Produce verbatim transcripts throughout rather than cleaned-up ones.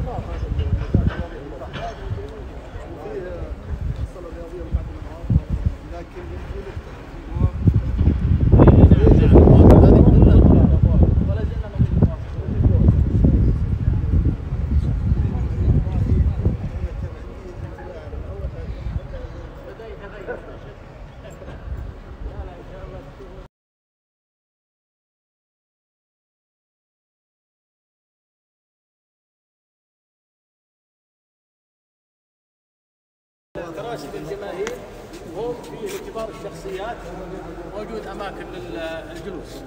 كراسي للجماهير هم في كبار الشخصيات موجود اماكن للجلوس.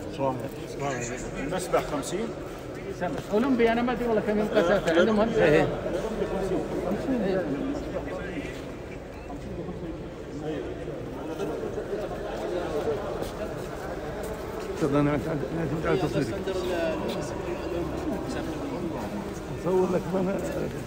نسبة خمسين اولمبي انا ما ادري والله كم ينقسم عندهم هم ايه تفضل انا على تصويرك اصور لك انا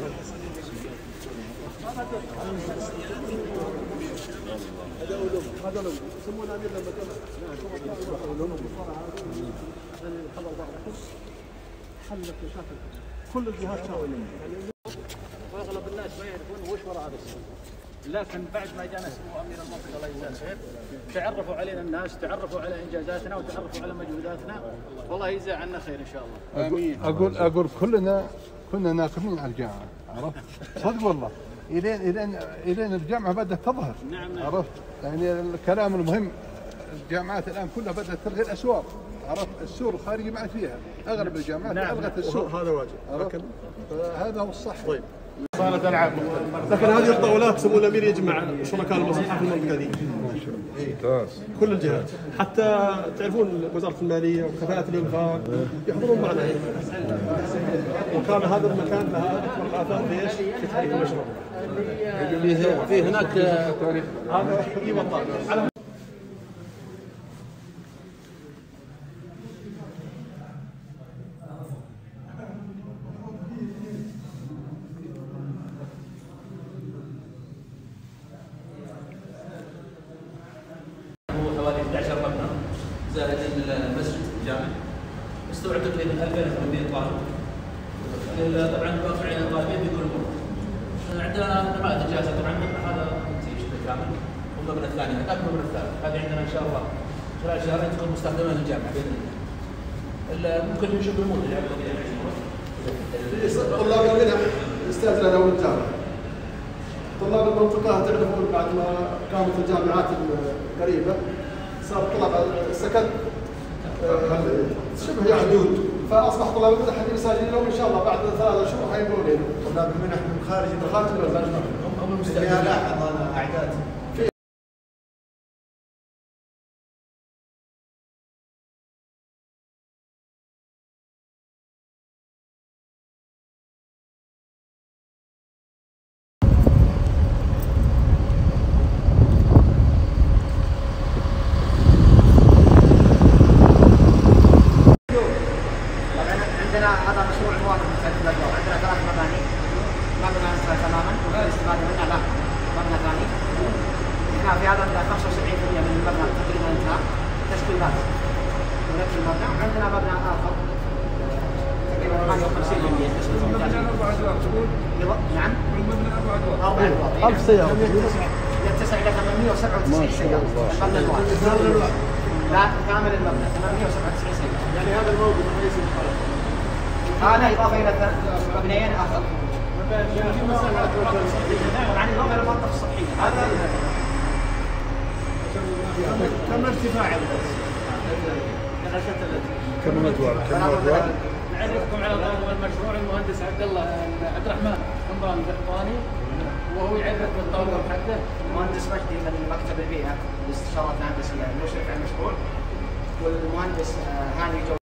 هذا علوم هذا علوم يسمونه امير لما علوم الخبر بعضهم حلت مشاكل كل الجهات شاوروا واغلب الناس ما يعرفون وش وراء هذا السوق، لكن بعد ما جانا سمو امير المنطقه الله يجزاه خير تعرفوا علينا الناس، تعرفوا على انجازاتنا وتعرفوا على مجهوداتنا، والله يجزاه عنا خير ان شاء الله. امين. اقول اقول كلنا كنا ناكلين على الجامعه، عرفت؟ صدق والله الين الين الين الجامعه بدات تظهر. نعم. عرفت؟ يعني الكلام المهم الجامعات الان كلها بدات تلغي الاسواق، عرفت؟ السور الخارجي ما عاد فيها، اغلب الجامعات نعم. الغت السور. هذا واجب. عرفت؟ هذا هو الصح. طيب. صارت العاب مختلفه. لكن هذه الطاولات سمو الامير يجمع شركاء المصلحه في المنطقه دي. ممتاز. كل الجهات، حتى تعرفون وزاره الماليه وكفاءه الانفاق يحضرون معنا هنا. وكان هذا المكان لها اكبر اثار ليش؟ في تحريك المشروع. في هناك هذا اي والله. حوالي أحد عشر مبنى زائد المسجد الجامع مستوعب تقريبا ألفين وثمانمئة طالب. طبعا واقعين الطالبين في كل مره. عندنا نماذج جاهزه طبعا هذا منتج بشكل كامل والمبنى الثاني هذاك المبنى الثالث هذه عندنا ان شاء الله خلال شهرين تكون مستخدمه للجامعه باذن الله. ممكن نشوف النموذج طلاب المنح استاذنا لو الجامعه. طلاب المنطقه تعرفون بعد ما قامت الجامعات القريبه صار طلب السكن شبه محدود، فاصبح طلاب المنح اللي مساجين لهم ان شاء الله بعد ثلاث شهور حيكونوا هنا. طلاب المنح من خارج من خارج البلد هم المستهدفين. لاحظ انا اعداد هذا مشروع المواطن في البلد. عندنا ثلاث مباني، مبنى انتهى تماما والاستفاده منه لا مبنى ثاني. احنا في هذا خمسة وسبعين بالمئة من المبنى تقريبا انتهى تشطيبات ونفس المبنى، وعندنا مبنى اخر تقريبا ثمانية وخمسين بالمئة نعم اربع ادوار ألف سياره يتسع الى ثمانمئة وسبعة وتسعين سياره المبنى الواحد. لا كامل المبنى ثمانمئة وسبعة وتسعين سياره. يعني هذا الموقف رئيس الحرم. هذا إضافة إلى مبنيين آخر. يعني إضافة إلى المنطقة الصحية. هذا كم ارتفاع كم ادوار؟ كم ادوار؟ نعرفكم على طاقم المشروع المهندس عبد الله عبد الرحمن قمران القحطاني، وهو يعرف بالطاقم حقه. المهندس مجدي من مكتب البيئة للاستشارات الهندسية المشرف على المشروع، والمهندس هاني جو.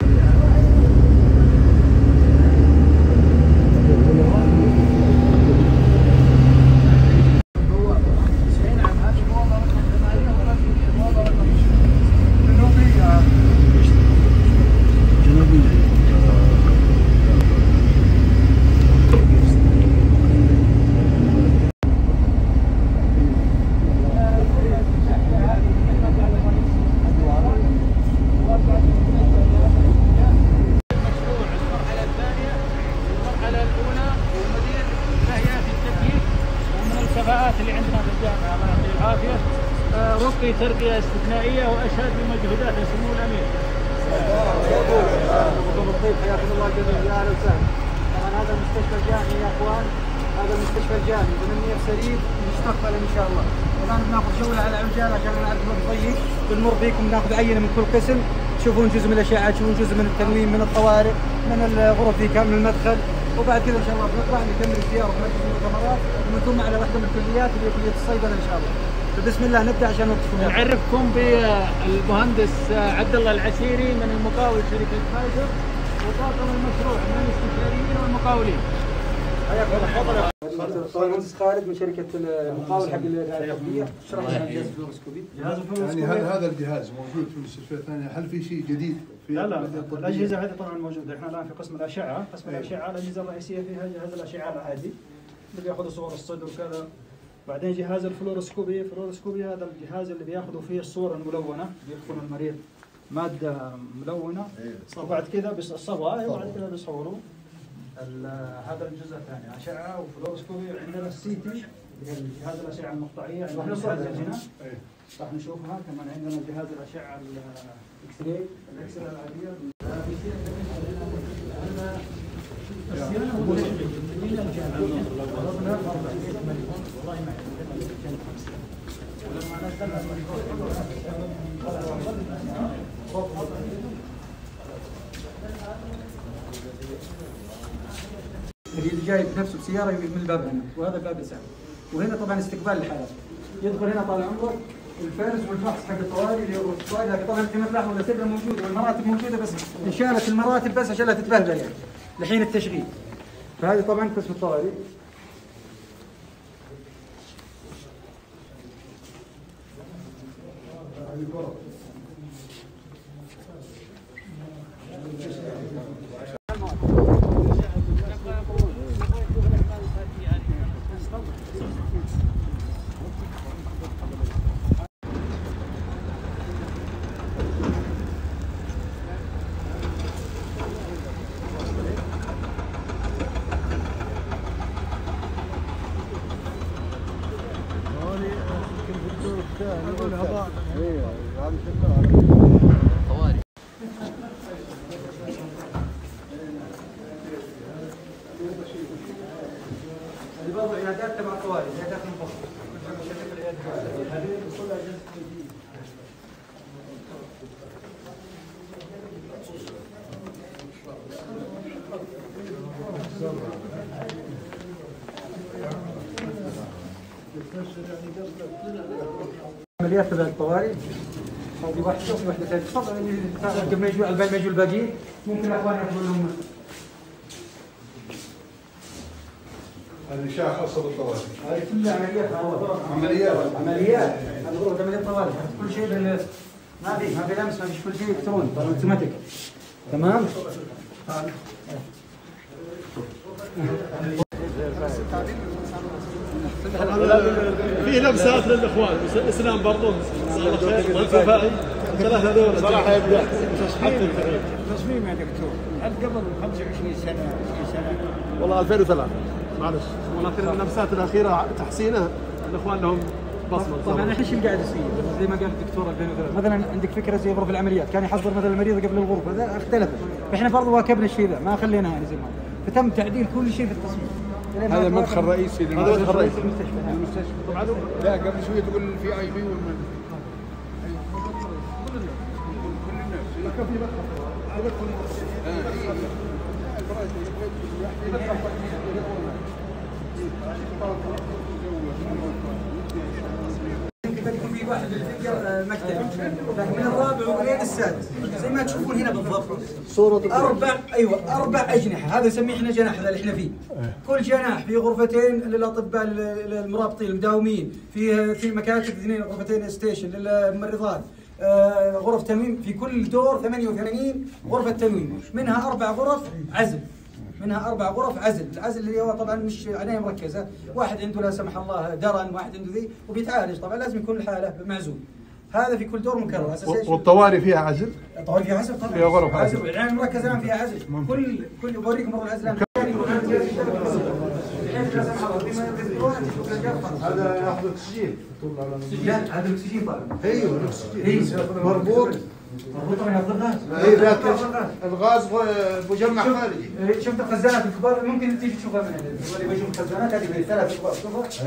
هذه ترقية استثنائية وأشهد بمجهودات سمو الأمير. طيب حياكم الله جميعا يا اهلا وسهلا. طبعا هذا المستشفى الجامعي يا اخوان، هذا المستشفى الجامعي بمنير سليم مستقبلا ان شاء الله. الان بناخذ جوله على العجال عشان نعرف الوقت ضيق، بنمر بيكم ناخذ عينه من كل قسم، تشوفون جزء من الاشعه، تشوفون جزء من التنويم، من الطوارئ، من الغرف ذي كامل المدخل، وبعد كذا ان شاء الله بنطلع نكمل الزياره في مركز المؤتمرات ونكون على واحده من الكليات اللي هي كليه الصيدله ان شاء الله. فبسم الله نبدا عشان نوقفكم. نعرفكم بالمهندس عبد الله العسيري من المقاول شركه فايزر وطاقم المشروع من الاستشاريين والمقاولين. حياكم الله. تفضل. المهندس خالد من شركه المقاول حق الرعايه الطبيه، شرح لنا جهاز الفلوروسكوبي. جهاز الفلوروسكوبي يعني هذا الجهاز موجود في المستشفيات الثانيه، هل في شيء جديد في لا لا الاجهزه هذه طبعا موجوده، احنا الان في قسم الاشعه، قسم الاشعه الاجهزه الرئيسيه فيها جهاز الاشعه العادي اللي بياخذ صور الصدر وكذا، بعدين جهاز الفلوروسكوبي، الفلوروسكوبي هذا الجهاز اللي بياخذوا فيه الصور الملونه، بيدخل المريض ماده ملونه وبعد كذا الصبغه وبعد كذا بيصوروا. هذا الجزء الثاني اشعه وفلوروسكوبي. عندنا السي تي اللي هي جهاز الاشعه المقطعيه، عندنا جهاز الجنان راح نشوفها كمان. عندنا جهاز الاشعه الاكس راي، الاكس راي العاديه. اللي جاي بنفسه بسياره من الباب هنا، وهذا الباب السابق. وهنا طبعا استقبال الحالات. يدخل هنا طال عمرك الفرز والفحص حق الطوارئ اللي هو الطوارئ، لكن طبعا كما تلاحظوا الاسره موجوده والمراتب موجوده، بس انشالت المراتب بس عشان لا تتبهدل يعني لحين التشغيل. فهذه طبعا قسم الطوارئ. اللي برضه عيادات تبع الطوارئ، عيادات منفصله. هذه كلها اجهزه طبيه. عمليات تبع الطوارئ هذه واحده وفي واحده ثانيه. تفضل قبل ما يجوا قبل ما يجوا الباقيين ممكن الاخوان ياخذوا لهم. هذه اشعه خاصه بالطوارئ. هذه كلها عمليات عمليات عمليات هذه غرفه عمليات طوارئ، كل شيء بال ما في ما في لمس، ما فيش، كل شيء الكتروني اوتوماتيك. تمام؟ فيه لمسات للاخوان، اسلام برضو الله خير، والكفائي ثلاثه هذول صراحه يبدع. تصميم يا دكتور، هل قبل خمسة وعشرين سنه عشرين سنه؟ والله ألفين وثلاثة معلش، ولكن اللمسات الاخيره تحسينها الاخوان لهم بصمه. طبعا الحين شو قاعد يصير؟ زي ما قال الدكتور ألفين وثلاثة، مثلا عندك فكره زي غرف العمليات، كان يحضر مثلا المريض قبل الغرفه، ذا اختلفت، فاحنا برضه واكبنا الشيء ذا، ما خليناها يعني زي ما فتم تعديل كل شيء في التصميم. هذا مدخل رئيسي هذا مدخل رئيسي المستشفى. المستشفى. طبعا لا قبل شويه تقول في اي بي والمن كل يكون في واحد بالفكر مكتب، من الرابع ولين السادس زي ما تشوفون هنا بالضبط. صورة اربع ايوه اربع اجنحه، هذا نسميه احنا جناح، هذا اللي احنا فيه. كل جناح في غرفتين للاطباء المرابطين المداومين، في في مكاتب اثنين، غرفتين ستيشن للممرضات، آه غرف تنويم، في كل دور ثمانية وثمانين غرفة تنويم، منها أربع غرف عزل، منها أربع غرف عزل، العزل اللي هو طبعا مش عناية مركزة، واحد عنده لا سمح الله درن، واحد عنده ذي وبيتعالج، طبعا لازم يكون الحالة معزول. هذا في كل دور مكرر. والطوارئ فيها عزل؟ الطوارئ فيها عزل طبعا. فيها غرف عزل. العناية المركزة الآن فيها عزل، كل كل بوريكم مرة العزل الآن. هذا ياخذ اكسجين. لا هذا الاكسجين طالع. ايوه الاكسجين مربوط. مربوط طبعا ياخذ الغاز. اي لكن الغاز مجمع خارجي. شفت الخزانات الكبار ممكن تيجي تشوفها من هنا. اللي بيشوف الخزانات هذه ثلاث كبار شوفها.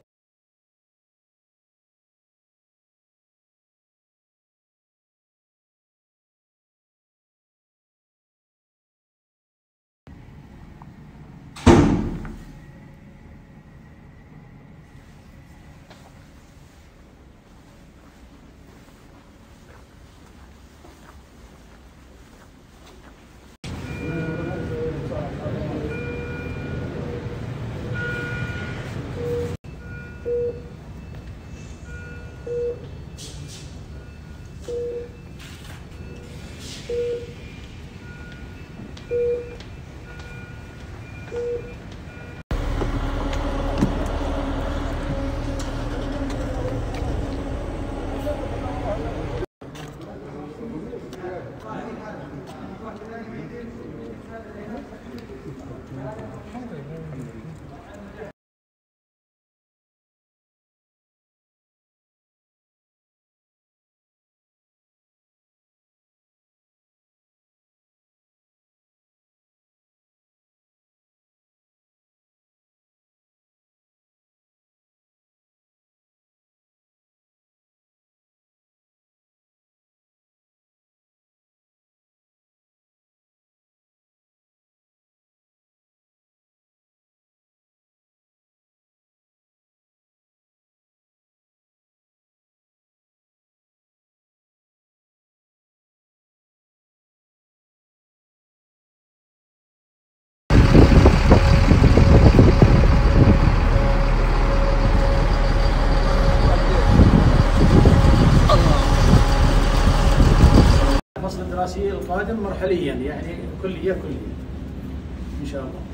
الفصل الدراسي القادم مرحليا يعني كلية كلية إن شاء الله.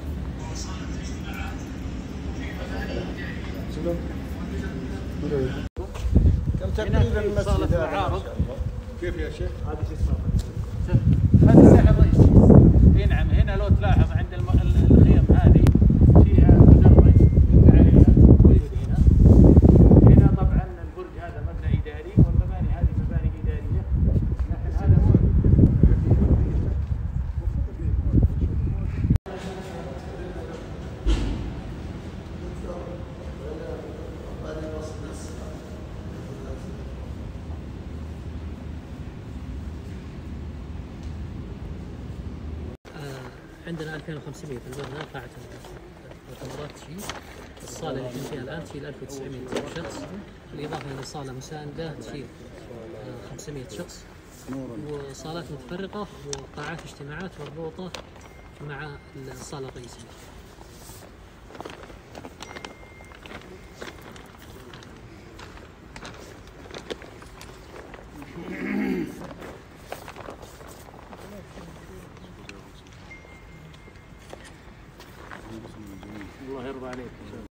كم تقريبا المسجد هذا؟ كيف يا شيخ؟ هذه هذا الساحة الرئيسي. اي نعم هنا لو تلاحظ عند الخيم هذه فيها مدرج عليها هنا. هنا طبعا البرج هذا مبنى إداري والمباني هذه مباني إدارية. لكن هذا هو عندنا ألفين وخمسمئة في المبنى قاعة المؤتمرات تشيل الصالة اللي احنا فيها الآن تشيل ألف وتسعمئة شخص، بالإضافة إلى صالة مساندة تشيل خمسمئة شخص، وصالات متفرقة وقاعات اجتماعات مربوطة مع الصالة الرئيسية. الله يرضى عليك.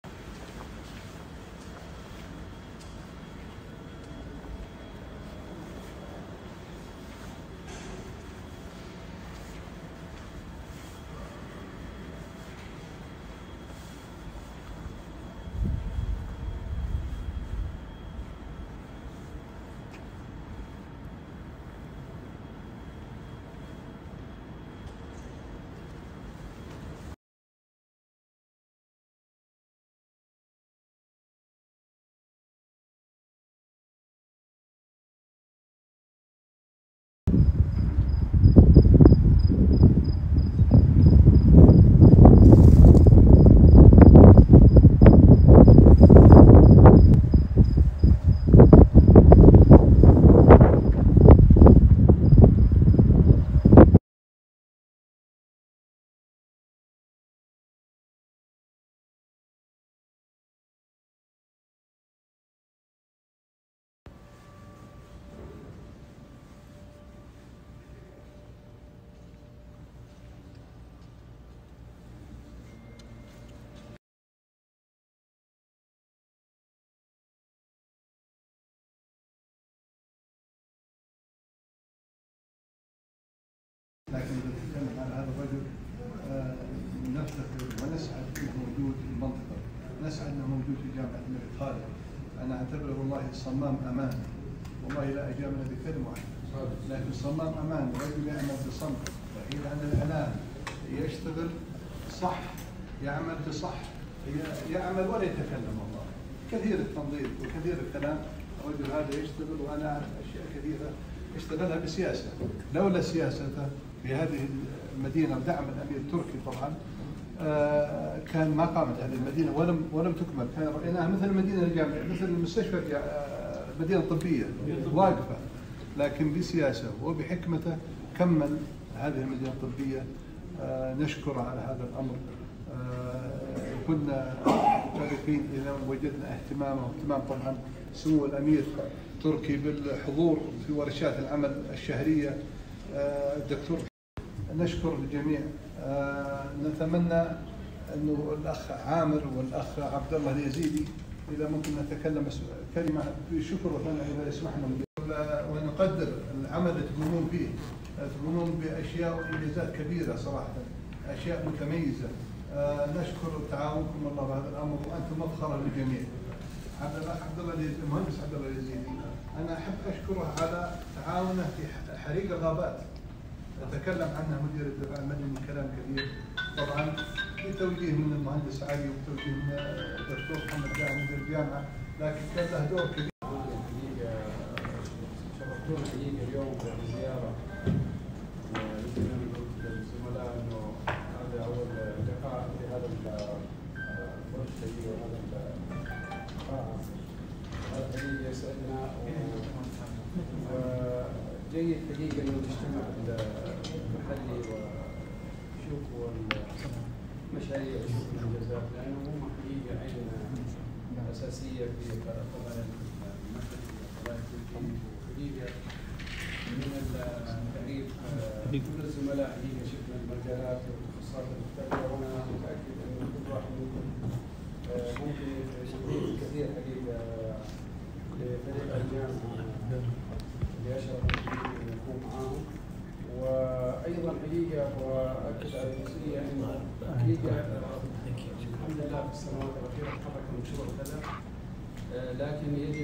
نسعد انه موجود في جامعه الملك خالد. انا اعتبره والله صمام امان، والله لا اجامل بكلمه واحده، لكن صمام امان، رجل يعمل بصمت، بعيد عن الاعلام، يشتغل صح، يعمل بصح، يعمل ولا يتكلم. والله كثير التنظيف وكثير الكلام، الرجل هذا يشتغل، وانا اعرف اشياء كثيره يشتغلها بسياسه، لولا سياسته في هذه المدينه ودعم الامير التركي طبعا آه كان ما قامت هذه المدينه ولم ولم تكمل، كان رايناها مثل المدينه الجامعيه، مثل المستشفى المدينه الطبيه واقفه، لكن بسياسه وبحكمته كمل هذه المدينه الطبيه. آه نشكره على هذا الامر. آه كنا فارقين اذا وجدنا اهتمامه واهتمام طبعا سمو الامير تركي بالحضور في ورشات العمل الشهريه. آه الدكتور نشكر الجميع. آه نتمنى انه الاخ عامر والاخ عبد الله اليزيدي اذا ممكن نتكلم كلمه بشكر وثناء اذا يسمحنا، ونقدر العمل اللي تقومون به، تقومون باشياء وانجازات كبيره صراحه، اشياء متميزه. آه نشكر تعاونكم والله بهذا الامر، وانتم مفخره للجميع. عبد الاخ عبد الله المهندس عبد الله اليزيدي انا احب اشكره على تعاونه في حريق الغابات، تكلم عنها مدير الدفاع المدني كلام كثير، طبعا بتوجيه من المهندس علي وبتوجيه من الدكتور محمد جاهل مدير الجامعه، لكن كان له دور كبير. شرفتونا حقيقه اليوم بزياره، ويمكن انا قلت للزملاء انه هذا اول لقاء في هذا الورشه وهذا القاعه، هذا حقيقه يسعدنا، وجيد حقيقه انه تجتمع المحلي ويشوفوا المشاريع ويشوفوا الانجازات، لانه هم حقيقه عين اساسيه في قضايا المملكه وقضايا تركيا. حقيقه من التعريف كل الزملاء حقيقه شفنا المجالات والتخصصات المختلفه، وانا متاكد انه كل واحد منكم ممكن يستفيد كثير حقيقه لفريق الجامعه اللي اشرف ان يكون معاهم. وايضا حقيقه واكد على الجزئيه انه حقيقه الحمد لله في السنوات الاخيره تحرك المشروع كذا، لكن يجب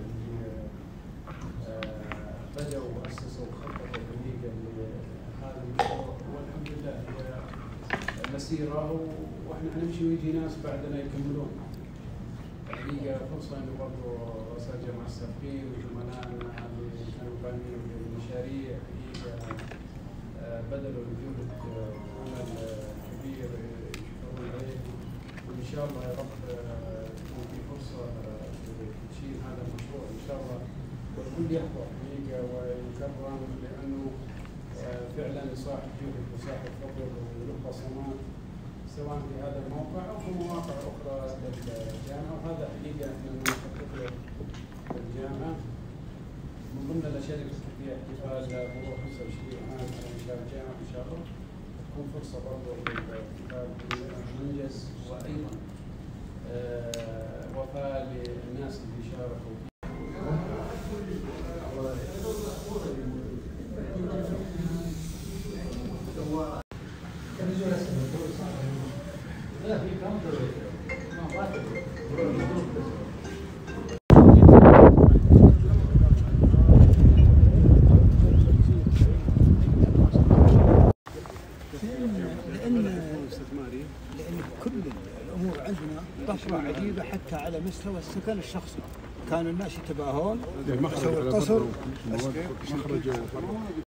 بدأوا وأسسوا وخططوا حقيقة لهذا المشروع، والحمد لله هي مسيرة، واحنا حنمشي ويجي ناس بعدنا يكملون. حقيقة فرصة انه برضه رؤساء الجامعة السابقين وزملائنا اللي كانوا قائمين بالمشاريع حقيقة بذلوا جهد عمل كبير يشكرون عليه، وان شاء الله يا رب تكون في فرصة لتدشين هذا المشروع ان شاء الله، والكل يحضر حقيقة ويكرم، لأنه فعلا صاحب جهد وصاحب فضل وله بصمات سواء في هذا الموقع أو في مواقع أخرى للجامعة، وهذا حقيقة احنا نخطط له للجامعة. من ضمن الأشياء اللي كنت فيها احتفال مرور خمسة وعشرين عام على إنشاء الجامعة إن شاء الله، تكون فرصة برضه للاحتفال بالمنجز، وأيضا وفاء للناس اللي شاركوا فيه. لأن كل الأمور عندنا طفرة عجيبة حتى على مستوى السكن الشخصي، كان الناس يتباهون يسوي القصر